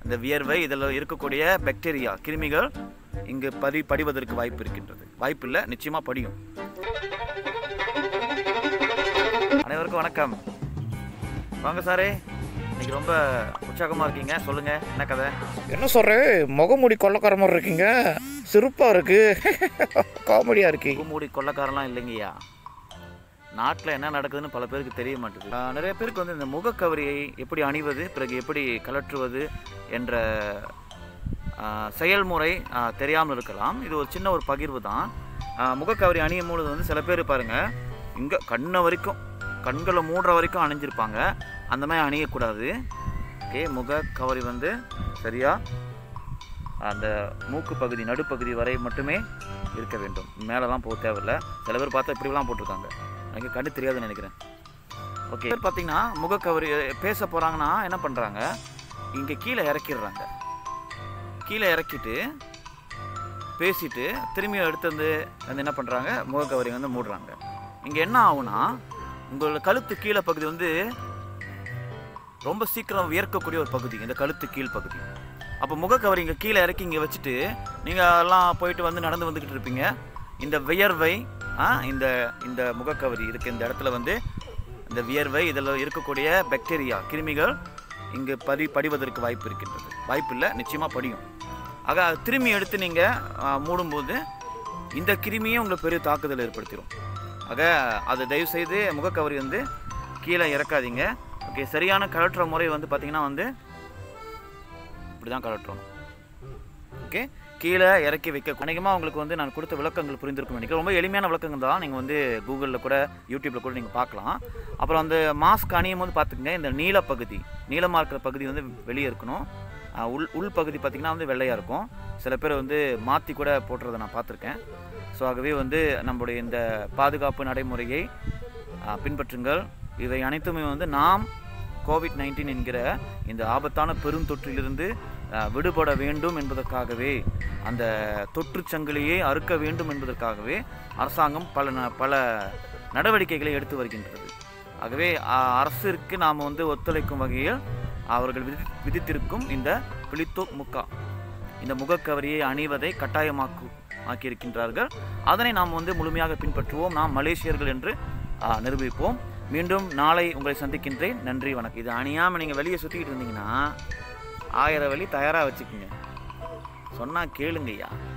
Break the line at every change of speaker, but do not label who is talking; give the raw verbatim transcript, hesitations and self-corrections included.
இந்த வியர்வை இதில் இருக்கக்கூடிய பாக்டீரியா கிருமிகள் இங்கு பதி படிவதற்கு வாய்ப்பு இருக்கின்றது. வாய்ப்பு இல்லை, நிச்சயமாக படியும். அனைவருக்கும் வணக்கம். வாங்க சாரே, இன்னைக்கு ரொம்ப உற்சாகமாக இருக்கீங்க. சொல்லுங்கள், என்ன கதை?
என்ன சொல்கிறேன், முகமூடி கொள்ளக்கார மாதிரி இருக்கீங்க. சிறப்பாக இருக்கு, காமெடியாக இருக்கு.
முகமூடி கொள்ளக்காரெலாம் இல்லைங்கய்யா. நாட்டில் என்ன நடக்குதுன்னு பல பேருக்கு தெரிய மாட்டேங்குது. நிறைய பேருக்கு வந்து இந்த முகக்கவரியை எப்படி அணிவது, பிறகு எப்படி கலற்றுவது என்ற செயல்முறை தெரியாமல் இருக்கலாம். இது ஒரு சின்ன ஒரு பகிர்வு தான். முகக்கவரி அணியும் பொழுது வந்து சில பேர் பாருங்கள், இங்கே கண்ணை வரைக்கும் கண்களை மூடுற வரைக்கும் அணிஞ்சிருப்பாங்க. அந்த மாதிரி அணியக்கூடாது. ஓகே, முகக்கவரி வந்து சரியாக அந்த மூக்கு பகுதி நடுப்பகுதி வரை மட்டுமே இருக்க வேண்டும். மேலெலாம் போக தேவையில்லை. சில பேர் பார்த்தா இப்படிலாம் போட்டிருக்காங்க, எனக்கு கண்ணு தெரியாதுன்னு நினைக்கிறேன். ஓகே, பார்த்தீங்கன்னா முகக்கவரி பேச போகிறாங்கன்னா என்ன பண்ணுறாங்க, இங்கே கீழே இறக்கிடுறாங்க. கீழே இறக்கிட்டு பேசிட்டு திரும்பி எடுத்து வந்து வந்து என்ன பண்ணுறாங்க, முகக்கவரி வந்து மூடுறாங்க. இங்கே என்ன ஆகுனா, உங்களோட கழுத்து கீழே பகுதி வந்து ரொம்ப சீக்கிரம் வியர்க்கக்கூடிய ஒரு பகுதி, இந்த கழுத்து கீழ் பகுதி. அப்போ முகக்கவரி இங்கே கீழே இறக்கி இங்கே வச்சுட்டு நீங்கள் எல்லாம் போயிட்டு வந்து நடந்து வந்துக்கிட்டு இருப்பீங்க. இந்த வியர்வை இந்த இந்த முகக்கவரி இருக்க இந்த இடத்துல வந்து இந்த வியர்வை இதில் இருக்கக்கூடிய பாக்டீரியா கிருமிகள் இங்கு பதி படிவதற்கு வாய்ப்பு இருக்கின்றது. வாய்ப்பு இல்லை, நிச்சயமாக படியும். ஆக திரும்பி எடுத்து நீங்கள் மூடும்போது இந்த கிருமியை உங்களுக்கு பெரிய தாக்குதல் ஏற்படுத்திடும். ஆக அதை தயவுசெய்து முகக்கவரி வந்து கீழே இறக்காதீங்க. ஓகே, சரியான கலட்டுற முறை வந்து பார்த்திங்கன்னா வந்து இப்படி தான் கலட்டுறோம். ஓகே, கீழே இறக்கி வைக்க அநேகமாக உங்களுக்கு வந்து நான் கொடுத்த விளக்கங்கள் புரிந்திருக்கும் நினைக்கிறேன். ரொம்ப எளிமையான விளக்கங்கள் தான். நீங்கள் வந்து கூகுளில் கூட யூடியூப்பில் கூட நீங்கள் பார்க்கலாம். அப்புறம் அந்த மாஸ்க் அணியும் போது பார்த்துக்கங்க, இந்த நீலப்பகுதி நீளமாக இருக்கிற பகுதி வந்து வெளியே இருக்கணும். உள் உள் பகுதி பார்த்திங்கன்னா வந்து வெள்ளையாக இருக்கும். சில பேர் வந்து மாற்றி கூட போட்டுறதை நான் பார்த்துருக்கேன். ஸோ ஆகவே வந்து நம்முடைய இந்த பாதுகாப்பு நடைமுறையை பின்பற்றுங்கள். இவை அனைத்துமே வந்து நாம் கோவிட் நைன்டீன் என்கிற இந்த ஆபத்தான பெருந்தொற்றிலிருந்து விடுபட வேண்டும் என்பதற்காகவே, அந்த தொற்று சங்கிலியை அறுக்க வேண்டும் என்பதற்காகவே அரசாங்கம் பல பல நடவடிக்கைகளை எடுத்து வருகின்றது. ஆகவே அரசிற்கு நாம் வந்து ஒத்துழைக்கும் வகையில் அவர்கள் விதி விதித்திருக்கும் இந்த பிளித்தோ முக்கா இந்த முகக்கவரியை அணிவதை கட்டாயமாக்கு ஆக்கியிருக்கின்றார்கள். அதனை நாம் வந்து முழுமையாக பின்பற்றுவோம். நாம் மலேசியர்கள் என்று நிரூபிப்போம். மீண்டும் நாளை உங்களை சந்திக்கின்றேன். நன்றி, வணக்கம். இது அணியாமல் நீங்கள் வெளியே சுற்றிக்கிட்டு இருந்தீங்கன்னா ஆயிரம் வழி தயாராக வச்சுக்கோங்க. சொன்னால் கேளுங்கய்யா.